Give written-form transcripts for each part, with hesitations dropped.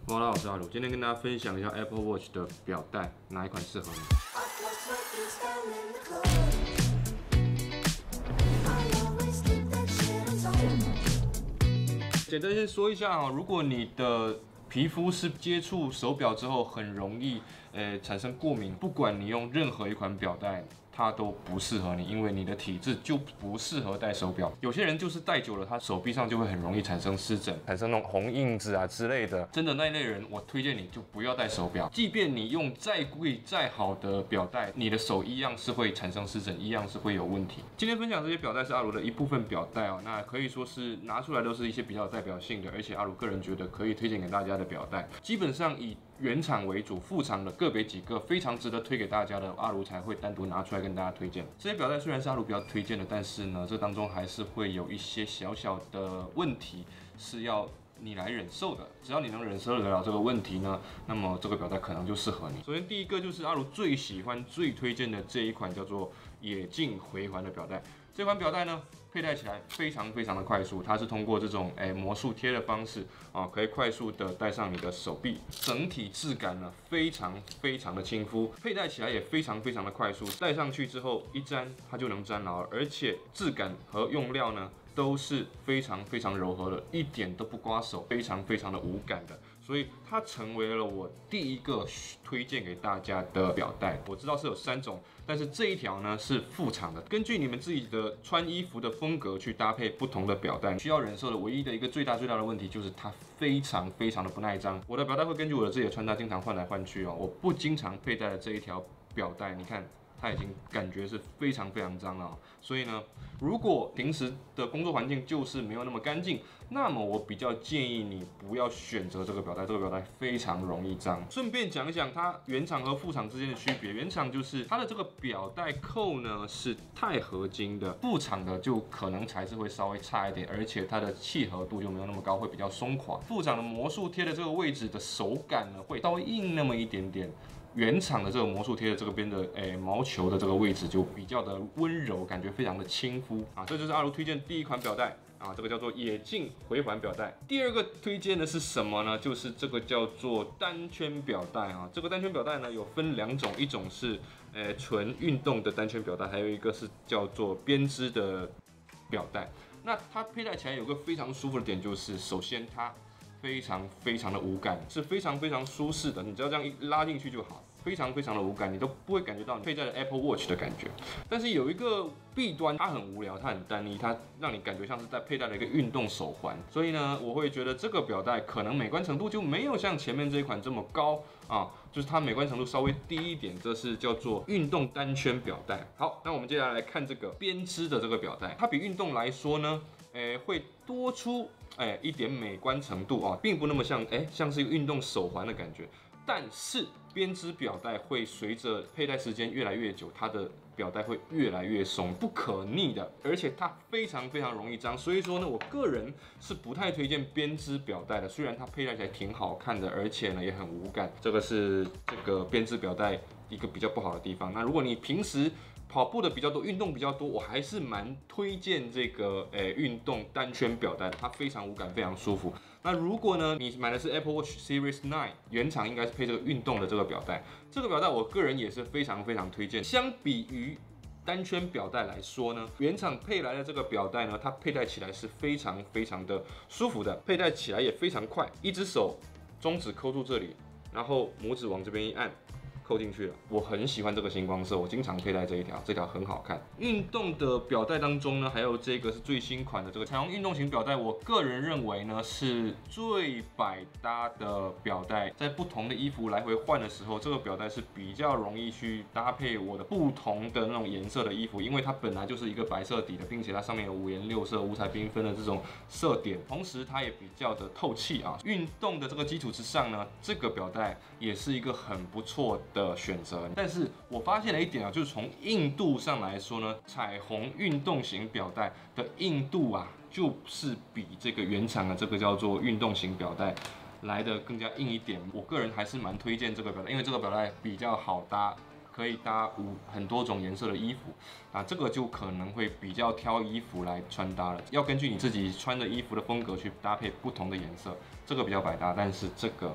大家好，我是阿鲁，今天跟大家分享一下 Apple Watch 的表带，哪一款适合你？简单先说一下啊，如果你的皮肤是接触手表之后很容易产生过敏，不管你用任何一款表带，它都不适合你，因为你的体质就不适合戴手表。有些人就是戴久了，他手臂上就会很容易产生湿疹，产生那种红印子啊之类的。真的那一类人，我推荐你就不要戴手表。即便你用再贵再好的表带，你的手一样是会产生湿疹，一样是会有问题。今天分享这些表带是阿鲁的一部分表带哦，那可以说是拿出来都是一些比较有代表性的，而且阿鲁个人觉得可以推荐给大家的表带，基本上以原厂为主，副厂的个别几个非常值得推给大家的，阿鲁才会单独拿出来跟大家推荐。这些表带虽然是阿鲁比较推荐的，但是呢，这当中还是会有一些小小的问题是要你来忍受的。只要你能忍受得了这个问题呢，那么这个表带可能就适合你。首先第一个就是阿鲁最喜欢、最推荐的这一款叫做野径回环的表带。这款表带呢，佩戴起来非常的快速，它是通过这种魔术贴的方式啊，可以快速的戴上你的手臂，整体质感呢非常的亲肤，佩戴起来也非常的快速，戴上去之后一沾它就能沾牢，而且质感和用料呢都是非常柔和的，一点都不刮手，非常的无感的。所以它成为了我第一个推荐给大家的表带。我知道是有3种，但是这一条呢是副厂的，根据你们自己的穿衣服的风格去搭配不同的表带。需要忍受的唯一的一个最大的问题就是它非常的不耐脏。我的表带会根据我的自己的穿搭经常换来换去哦，我不经常佩戴的这一条表带，你看。它已经感觉是非常脏了哦，所以呢，如果平时的工作环境就是没有那么干净，那么我比较建议你不要选择这个表带，这个表带非常容易脏。顺便讲一讲它原厂和副厂之间的区别，原厂就是它的这个表带扣呢是钛合金的，副厂的就可能材质会稍微差一点，而且它的契合度就没有那么高，会比较松垮。副厂的魔术贴的这个位置的手感呢会稍微硬那么一点点。原厂的这个魔术贴的这个边的毛球的这个位置就比较的温柔，感觉非常的亲肤啊。这就是阿鲁推荐第一款表带啊，这个叫做野径回环表带。第二个推荐的是什么呢？就是这个叫做单圈表带啊。这个单圈表带呢有分2种，一种是纯运动的单圈表带，还有一个是叫做编织的表带。那它佩戴起来有个非常舒服的点，就是首先它非常的无感，是非常舒适的，你只要这样一拉进去就好，非常的无感，你都不会感觉到你佩戴了 Apple Watch 的感觉。但是有一个弊端，它很无聊，它很单一，它让你感觉像是在佩戴了一个运动手环。所以呢，我会觉得这个表带可能美观程度就没有像前面这一款这么高啊，就是它美观程度稍微低一点。这是叫做运动单圈表带。好，那我们接下来看这个编织的这个表带，它比运动来说呢，会多出一点美观程度啊，并不那么像是一个运动手环的感觉。但是编织表带会随着佩戴时间越来越久，它的表带会越来越松，不可逆的，而且它非常容易脏。所以说呢，我个人是不太推荐编织表带的。虽然它佩戴起来挺好看的，而且呢也很无感，这个是这个编织表带一个比较不好的地方。那如果你平时跑步的比较多，运动比较多，我还是蛮推荐这个运动单圈表带的，它非常无感，非常舒服。那如果呢你买的是 Apple Watch Series 9，原厂应该是配这个运动的这个表带，这个表带我个人也是非常推荐。相比于单圈表带来说呢，原厂配来的这个表带呢，它佩戴起来是非常的舒服的，佩戴起来也非常快，一只手中指扣住这里，然后拇指往这边一按。扣进去了，我很喜欢这个星光色，我经常佩戴这一条，这条很好看。运动的表带当中呢，还有这个是最新款的这个彩虹运动型表带，我个人认为呢是最百搭的表带，在不同的衣服来回换的时候，这个表带是比较容易去搭配我的不同的那种颜色的衣服，因为它本来就是一个白色底的，并且它上面有5颜6色、五彩缤纷的这种色点，同时它也比较的透气啊。运动的这个基础之上呢，这个表带也是一个很不错的选择。但是我发现了一点啊，就是从硬度上来说呢，彩虹运动型表带的硬度啊，就是比这个原厂的这个叫做运动型表带来的更加硬一点。我个人还是蛮推荐这个表带，因为这个表带比较好搭，可以搭很多种颜色的衣服啊，这个就可能会比较挑衣服来穿搭了，要根据你自己穿的衣服的风格去搭配不同的颜色，这个比较百搭，但是这个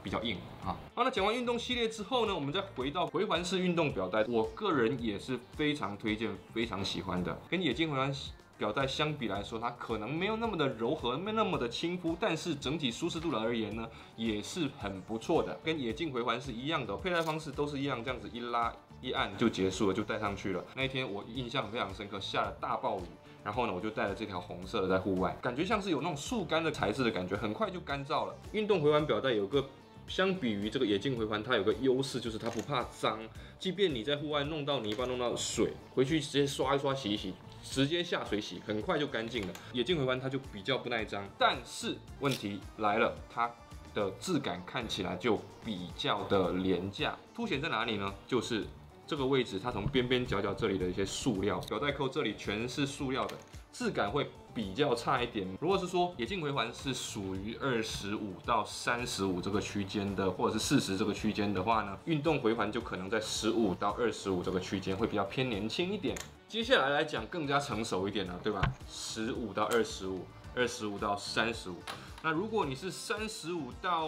比较硬啊。好，那讲完运动系列之后呢，我们再回到回环式运动表带，我个人也是非常推荐、非常喜欢的，跟野径回环表带相比来说，它可能没有那么的柔和，没有那么的亲肤，但是整体舒适度而言呢，也是很不错的。跟野径回环是一样的，佩戴方式都是一样，这样子一拉一按就结束了，就戴上去了。那一天我印象非常深刻，下了大暴雨，然后呢，我就带了这条红色的在户外，感觉像是有那种速干的材质的感觉，很快就干燥了。运动回环表带有个相比于这个野径回环，它有个优势就是它不怕脏，即便你在户外弄到泥巴、弄到水，回去直接刷一刷、洗一洗，直接下水洗，很快就干净了。野径回环它就比较不耐脏，但是问题来了，它的质感看起来就比较的廉价，凸显在哪里呢？就是这个位置，它从边边角角这里的一些塑料，表带扣这里全是塑料的，质感会比较差一点。如果是说野径回环是属于25到35这个区间的，或者是40这个区间的话呢，运动回环就可能在15到25这个区间，会比较偏年轻一点。接下来讲更加成熟一点了，对吧？15到25，25到35。那如果你是35到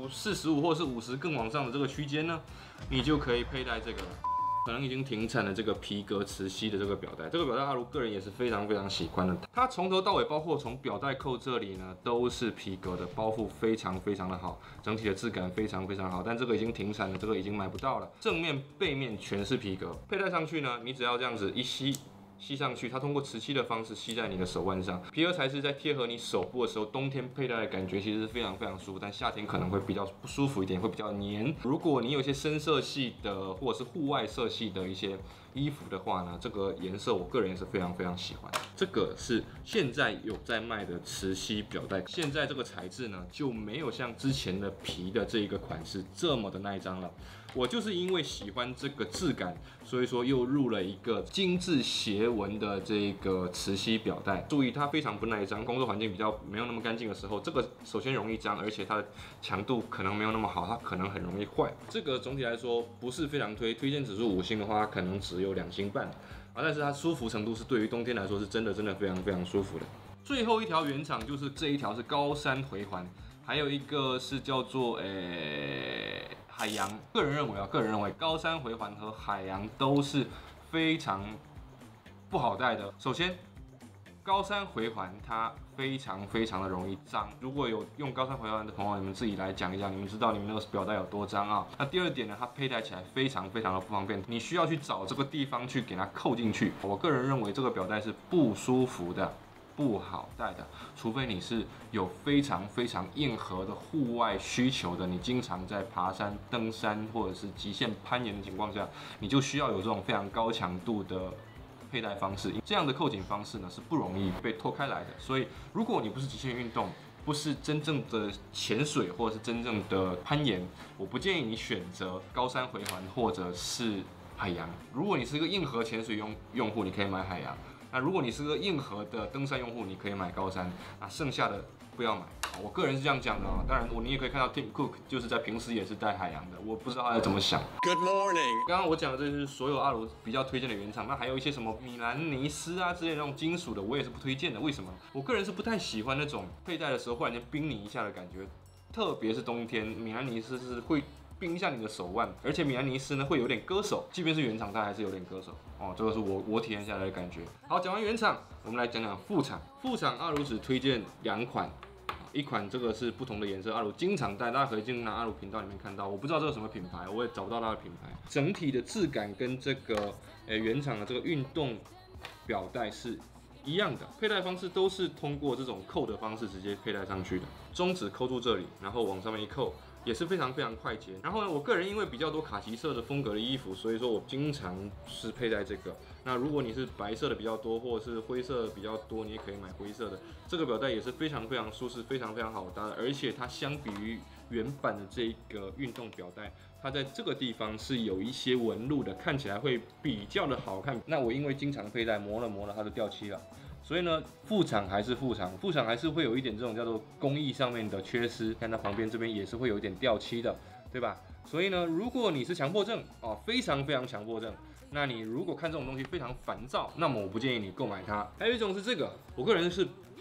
45或是50更往上的这个区间呢，你就可以佩戴这个了。可能已经停产了这个皮革磁吸的这个表带，这个表带阿如个人也是非常非常喜欢的。它从头到尾，包括从表带扣这里呢，都是皮革的，包覆非常非常的好，整体的质感非常非常好。但这个已经停产了，这个已经买不到了。正面、背面全是皮革，佩戴上去呢，你只要这样子一吸上去，它通过磁吸的方式吸在你的手腕上，皮革材质在贴合你手部的时候，冬天佩戴的感觉其实是非常非常舒服，但夏天可能会比较不舒服一点，会比较黏。如果你有一些深色系的或者是户外色系的一些衣服的话呢，这个颜色我个人也是非常非常喜欢。这个是现在有在卖的磁吸表带，现在这个材质呢就没有像之前的皮的这一个款式这么的耐脏了。我就是因为喜欢这个质感，所以说又入了一个精致斜纹的这个磁吸表带。注意它非常不耐脏，工作环境比较没有那么干净的时候，这个首先容易脏，而且它的强度可能没有那么好，它可能很容易坏。这个总体来说不是非常推荐指数5星的话，它可能只有2星半啊，但是它舒服程度是对于冬天来说是真的非常非常舒服的。最后一条原厂就是这一条是高山回环，还有一个是叫做海洋。个人认为高山回环和海洋都是非常不好戴的。首先，高山回环它非常非常的容易脏。如果有用高山回环的朋友，你们自己来讲一讲，你们知道你们那个表带有多脏啊？那第二点呢，它佩戴起来非常非常的不方便，你需要去找这个地方去给它扣进去。我个人认为这个表带是不舒服的。不好戴的，除非你是有非常非常硬核的户外需求的，你经常在爬山、登山或者是极限攀岩的情况下，你就需要有这种非常高强度的佩戴方式。这样的扣紧方式呢是不容易被脱开来的。所以，如果你不是极限运动，不是真正的潜水或者是真正的攀岩，我不建议你选择高山回环或者是海洋。如果你是一个硬核潜水用户，你可以买海洋。那如果你是个硬核的登山用户，你可以买高山，啊，剩下的不要买。我个人是这样讲的啊，当然你也可以看到 Tim Cook 就是在平时也是戴海洋的，我不知道他在怎么想。 Good morning。 刚刚我讲的这是所有阿鲁比较推荐的原厂，那还有一些什么米兰尼斯啊之类的那种金属的，我也是不推荐的。为什么？我个人是不太喜欢那种佩戴的时候忽然间冰你一下的感觉，特别是冬天，米兰尼斯是会冰一下你的手腕，而且米兰尼斯呢会有点割手，即便是原厂它还是有点割手哦，这个是我体验下来的感觉。好，讲完原厂，我们来讲讲副厂。副厂阿鲁只推荐2款，一款这个是不同的颜色，阿鲁经常戴，大家可以经常阿鲁频道里面看到，我不知道这个什么品牌，我也找不到它的品牌。整体的质感跟这个原厂的这个运动表带是一样的，佩戴方式都是通过这种扣的方式直接佩戴上去的，中指扣住这里，然后往上面一扣。也是非常非常快捷。然后呢，我个人因为比较多卡其色的风格的衣服，所以说我经常是佩戴这个。那如果你是白色的比较多，或者是灰色的比较多，你也可以买灰色的。这个表带也是非常非常舒适，非常非常好搭的，而且它相比于原版的这个运动表带，它在这个地方是有一些纹路的，看起来会比较的好看。那我因为经常佩戴，磨了它就掉漆了。所以呢，副厂还是副厂，副厂还是会有一点这种叫做工艺上面的缺失，看它旁边这边也是会有一点掉漆的，对吧？所以呢，如果你是强迫症哦，非常非常强迫症，那你如果看这种东西非常烦躁，那么我不建议你购买它。还有一种是这个，我个人是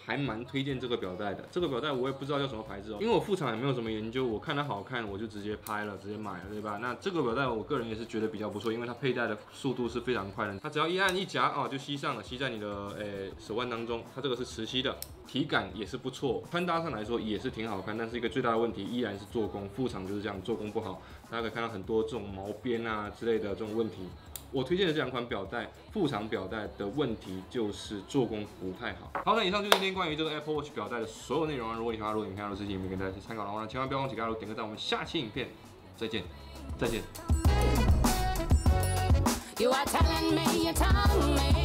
还蛮推荐这个表带的。这个表带我也不知道叫什么牌子哦，因为我副厂也没有什么研究，我看它好看我就直接拍了，直接买了，对吧？那这个表带我个人也是觉得比较不错，因为它佩戴的速度是非常快的，它只要一按一夹哦就吸上了，吸在你的手腕当中。它这个是磁吸的，体感也是不错，穿搭上来说也是挺好看，但是一个最大的问题依然是做工，副厂就是这样，做工不好，大家可以看到很多这种毛边啊之类的这种问题。我推荐的这两款表带，副厂表带的问题就是做工不太好。好，那以上就是今天关于这个 Apple Watch 表带的所有内容啊。如果你喜欢影片的事情，也跟大家参考的话呢，千万不要忘记加入点个赞。我们下期影片再见，再见。You are telling me, you're telling me